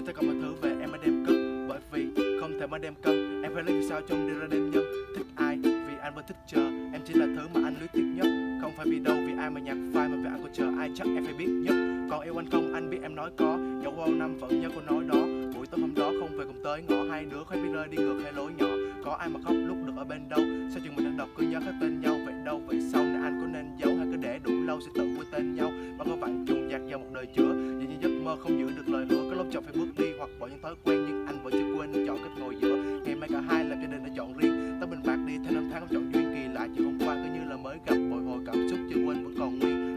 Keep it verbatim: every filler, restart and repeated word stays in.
tất cả mọi thứ về em mới đem cất, bởi vì không thể mà đem cân. Em phải lấy vì sao trong đi ra đêm nhân. Thích ai vì anh vẫn thích chờ, em chỉ là thứ mà anh luyến tiếc nhất. Không phải vì đâu vì ai mà nhạc phai, mà vì anh còn chờ ai chắc em phải biết nhất. Còn yêu anh không anh biết em nói có, dẫu bao năm vẫn nhớ câu nói đó. Buổi tối hôm đó không về cùng tới ngõ, hai đứa khói biết rơi đi ngược hai lối nhỏ. Có ai mà khóc lúc được ở bên đâu, sao chừng mình đang đọc cứ nhớ cái tên nhau. Vậy đâu vậy sau này anh có nên giấu, hay cứ để đủ lâu sẽ tự quên tên nhau. Mà có vặn trùng dạt vào một đời chứa, vì những giấc mơ không giữ được lời hứa. Có lúc chọn phải bước đi hoặc bỏ những thói quen, nhưng anh vẫn chưa quên chọn cách ngồi giữa. Ngày mai cả hai làm gia đình đã chọn riêng, tấm bình bạc đi theo năm tháng không chọn duyên. Kỳ lạ chiều hôm qua cứ như là mới gặp, bồi hồi cảm xúc chưa quên vẫn còn nguyên.